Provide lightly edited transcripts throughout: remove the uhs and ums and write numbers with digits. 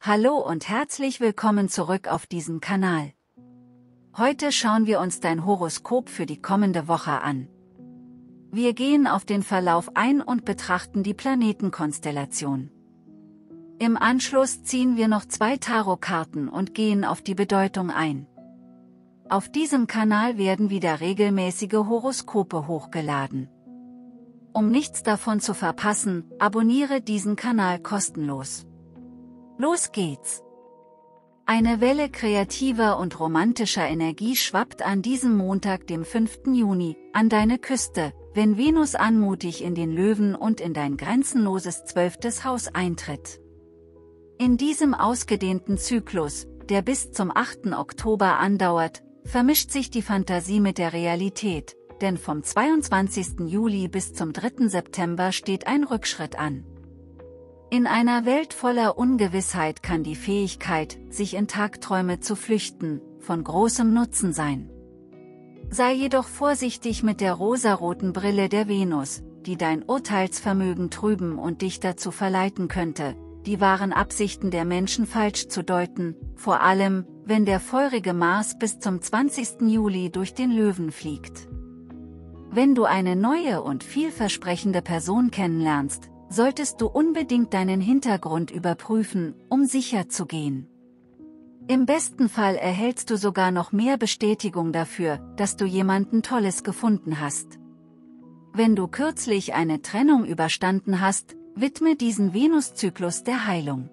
Hallo und herzlich willkommen zurück auf diesem Kanal. Heute schauen wir uns dein Horoskop für die kommende Woche an. Wir gehen auf den Verlauf ein und betrachten die Planetenkonstellation. Im Anschluss ziehen wir noch 2 Tarotkarten und gehen auf die Bedeutung ein. Auf diesem Kanal werden wieder regelmäßige Horoskope hochgeladen. Um nichts davon zu verpassen, abonniere diesen Kanal kostenlos. Los geht's! Eine Welle kreativer und romantischer Energie schwappt an diesem Montag, dem 5. Juni, an deine Küste, wenn Venus anmutig in den Löwen und in dein grenzenloses 12. Haus eintritt. In diesem ausgedehnten Zyklus, der bis zum 8. Oktober andauert, vermischt sich die Fantasie mit der Realität, denn vom 22. Juli bis zum 3. September steht ein Rückschritt an. In einer Welt voller Ungewissheit kann die Fähigkeit, sich in Tagträume zu flüchten, von großem Nutzen sein. Sei jedoch vorsichtig mit der rosaroten Brille der Venus, die dein Urteilsvermögen trüben und dich dazu verleiten könnte, die wahren Absichten der Menschen falsch zu deuten, vor allem, wenn der feurige Mars bis zum 20. Juli durch den Löwen fliegt. Wenn du eine neue und vielversprechende Person kennenlernst, solltest du unbedingt deinen Hintergrund überprüfen, um sicher zu gehen. Im besten Fall erhältst du sogar noch mehr Bestätigung dafür, dass du jemanden Tolles gefunden hast. Wenn du kürzlich eine Trennung überstanden hast, widme diesen Venuszyklus der Heilung.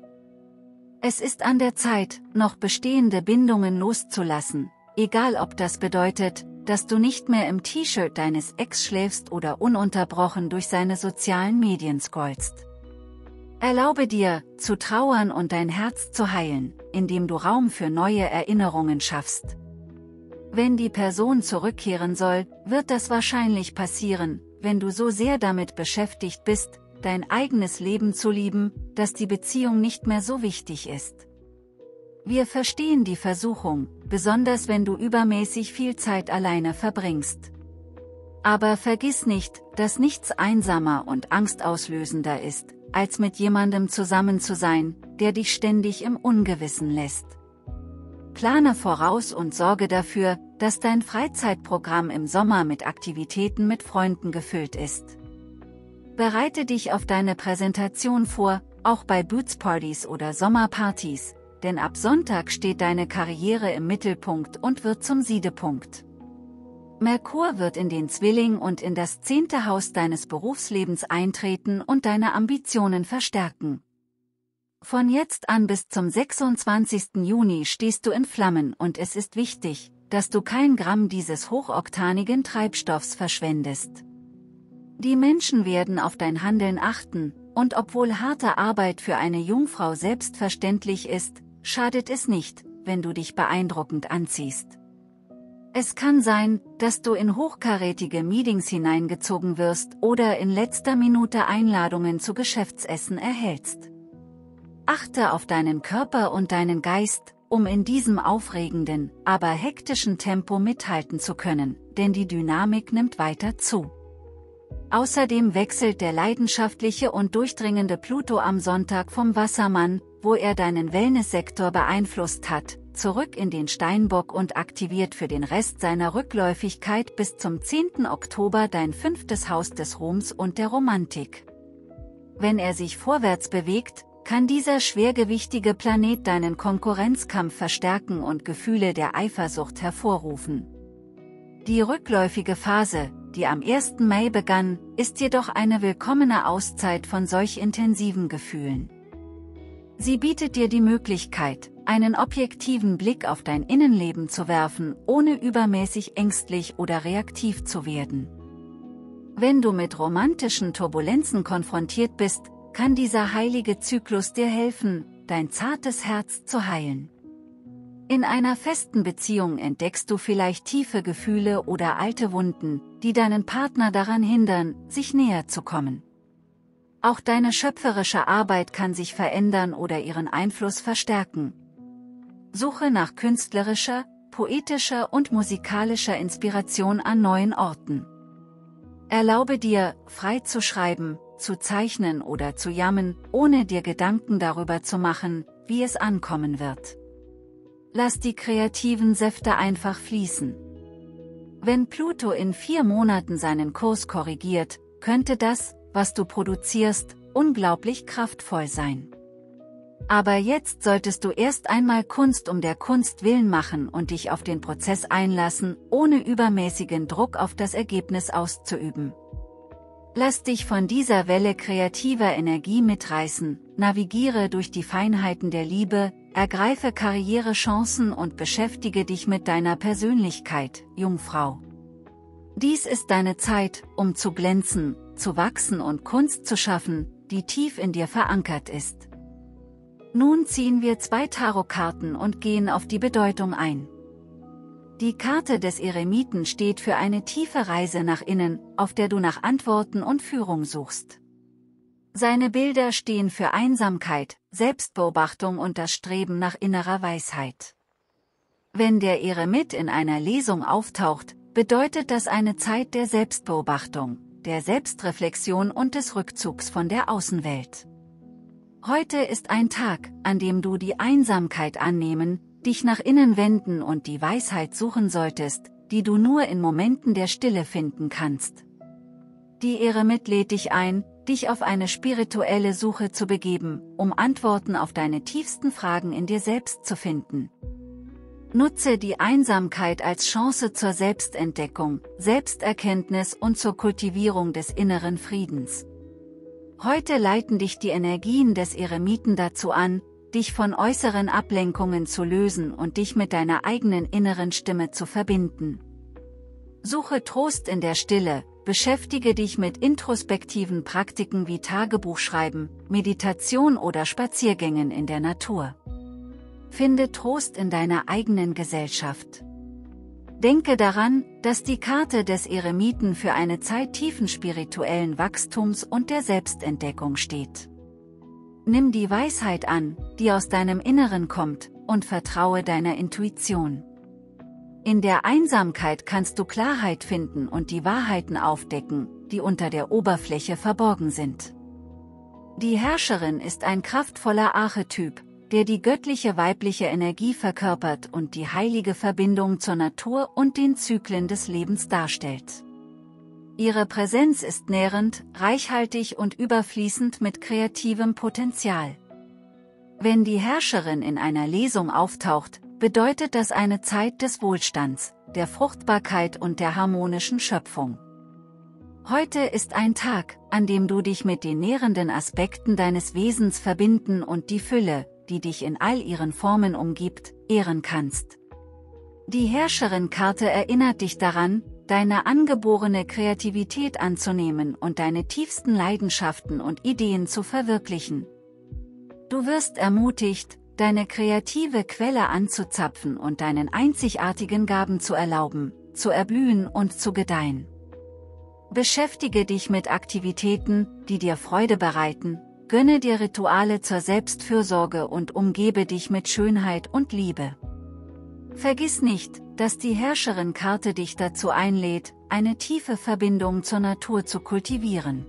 Es ist an der Zeit, noch bestehende Bindungen loszulassen, egal ob das bedeutet, dass du nicht mehr im T-Shirt deines Ex schläfst oder ununterbrochen durch seine sozialen Medien scrollst. Erlaube dir, zu trauern und dein Herz zu heilen, indem du Raum für neue Erinnerungen schaffst. Wenn die Person zurückkehren soll, wird das wahrscheinlich passieren, wenn du so sehr damit beschäftigt bist, dein eigenes Leben zu lieben, dass die Beziehung nicht mehr so wichtig ist. Wir verstehen die Versuchung, besonders wenn du übermäßig viel Zeit alleine verbringst. Aber vergiss nicht, dass nichts einsamer und angstauslösender ist, als mit jemandem zusammen zu sein, der dich ständig im Ungewissen lässt. Plane voraus und sorge dafür, dass dein Freizeitprogramm im Sommer mit Aktivitäten mit Freunden gefüllt ist. Bereite dich auf deine Präsentation vor, auch bei Bootspartys oder Sommerpartys, denn ab Sonntag steht deine Karriere im Mittelpunkt und wird zum Siedepunkt. Merkur wird in den Zwilling und in das 10. Haus deines Berufslebens eintreten und deine Ambitionen verstärken. Von jetzt an bis zum 26. Juni stehst du in Flammen und es ist wichtig, dass du kein Gramm dieses hochoktanigen Treibstoffs verschwendest. Die Menschen werden auf dein Handeln achten, und obwohl harte Arbeit für eine Jungfrau selbstverständlich ist, schadet es nicht, wenn du dich beeindruckend anziehst. Es kann sein, dass du in hochkarätige Meetings hineingezogen wirst oder in letzter Minute Einladungen zu Geschäftsessen erhältst. Achte auf deinen Körper und deinen Geist, um in diesem aufregenden, aber hektischen Tempo mithalten zu können, denn die Dynamik nimmt weiter zu. Außerdem wechselt der leidenschaftliche und durchdringende Pluto am Sonntag vom Wassermann, wo er deinen Wellnesssektor beeinflusst hat, zurück in den Steinbock und aktiviert für den Rest seiner Rückläufigkeit bis zum 10. Oktober dein 5. Haus des Ruhms und der Romantik. Wenn er sich vorwärts bewegt, kann dieser schwergewichtige Planet deinen Konkurrenzkampf verstärken und Gefühle der Eifersucht hervorrufen. Die rückläufige Phase, die am 1. Mai begann, ist jedoch eine willkommene Auszeit von solch intensiven Gefühlen. Sie bietet dir die Möglichkeit, einen objektiven Blick auf dein Innenleben zu werfen, ohne übermäßig ängstlich oder reaktiv zu werden. Wenn du mit romantischen Turbulenzen konfrontiert bist, kann dieser heilige Zyklus dir helfen, dein zartes Herz zu heilen. In einer festen Beziehung entdeckst du vielleicht tiefe Gefühle oder alte Wunden, die deinen Partner daran hindern, sich näher zu kommen. Auch deine schöpferische Arbeit kann sich verändern oder ihren Einfluss verstärken. Suche nach künstlerischer, poetischer und musikalischer Inspiration an neuen Orten. Erlaube dir, frei zu schreiben, zu zeichnen oder zu jammen, ohne dir Gedanken darüber zu machen, wie es ankommen wird. Lass die kreativen Säfte einfach fließen. Wenn Pluto in 4 Monaten seinen Kurs korrigiert, könnte das, was du produzierst, unglaublich kraftvoll sein. Aber jetzt solltest du erst einmal Kunst um der Kunst willen machen und dich auf den Prozess einlassen, ohne übermäßigen Druck auf das Ergebnis auszuüben. Lass dich von dieser Welle kreativer Energie mitreißen, navigiere durch die Feinheiten der Liebe, ergreife Karrierechancen und beschäftige dich mit deiner Persönlichkeit, Jungfrau. Dies ist deine Zeit, um zu glänzen, zu wachsen und Kunst zu schaffen, die tief in dir verankert ist. Nun ziehen wir 2 Tarotkarten und gehen auf die Bedeutung ein. Die Karte des Eremiten steht für eine tiefe Reise nach innen, auf der du nach Antworten und Führung suchst. Seine Bilder stehen für Einsamkeit, Selbstbeobachtung und das Streben nach innerer Weisheit. Wenn der Eremit in einer Lesung auftaucht, bedeutet das eine Zeit der Selbstbeobachtung, der Selbstreflexion und des Rückzugs von der Außenwelt. Heute ist ein Tag, an dem du die Einsamkeit annehmen, dich nach innen wenden und die Weisheit suchen solltest, die du nur in Momenten der Stille finden kannst. Die Eremit lädt dich ein, dich auf eine spirituelle Suche zu begeben, um Antworten auf deine tiefsten Fragen in dir selbst zu finden. Nutze die Einsamkeit als Chance zur Selbstentdeckung, Selbsterkenntnis und zur Kultivierung des inneren Friedens. Heute leiten dich die Energien des Eremiten dazu an, dich von äußeren Ablenkungen zu lösen und dich mit deiner eigenen inneren Stimme zu verbinden. Suche Trost in der Stille, beschäftige dich mit introspektiven Praktiken wie Tagebuchschreiben, Meditation oder Spaziergängen in der Natur. Finde Trost in deiner eigenen Gesellschaft. Denke daran, dass die Karte des Eremiten für eine Zeit tiefen spirituellen Wachstums und der Selbstentdeckung steht. Nimm die Weisheit an, die aus deinem Inneren kommt, und vertraue deiner Intuition. In der Einsamkeit kannst du Klarheit finden und die Wahrheiten aufdecken, die unter der Oberfläche verborgen sind. Die Herrscherin ist ein kraftvoller Archetyp, der die göttliche weibliche Energie verkörpert und die heilige Verbindung zur Natur und den Zyklen des Lebens darstellt. Ihre Präsenz ist nährend, reichhaltig und überfließend mit kreativem Potenzial. Wenn die Herrscherin in einer Lesung auftaucht, bedeutet das eine Zeit des Wohlstands, der Fruchtbarkeit und der harmonischen Schöpfung. Heute ist ein Tag, an dem du dich mit den nährenden Aspekten deines Wesens verbinden und die Fülle, die dich in all ihren Formen umgibt, ehren kannst. Die Herrscherin-Karte erinnert dich daran, deine angeborene Kreativität anzunehmen und deine tiefsten Leidenschaften und Ideen zu verwirklichen. Du wirst ermutigt, deine kreative Quelle anzuzapfen und deinen einzigartigen Gaben zu erlauben, zu erblühen und zu gedeihen. Beschäftige dich mit Aktivitäten, die dir Freude bereiten, gönne dir Rituale zur Selbstfürsorge und umgebe dich mit Schönheit und Liebe. Vergiss nicht, dass die Herrscherin-Karte dich dazu einlädt, eine tiefe Verbindung zur Natur zu kultivieren.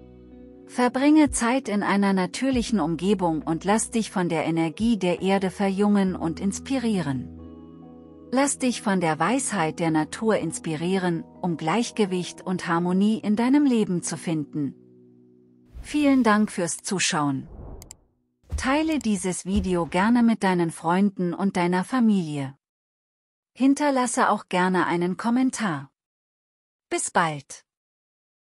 Verbringe Zeit in einer natürlichen Umgebung und lass dich von der Energie der Erde verjüngen und inspirieren. Lass dich von der Weisheit der Natur inspirieren, um Gleichgewicht und Harmonie in deinem Leben zu finden. Vielen Dank fürs Zuschauen. Teile dieses Video gerne mit deinen Freunden und deiner Familie. Hinterlasse auch gerne einen Kommentar. Bis bald.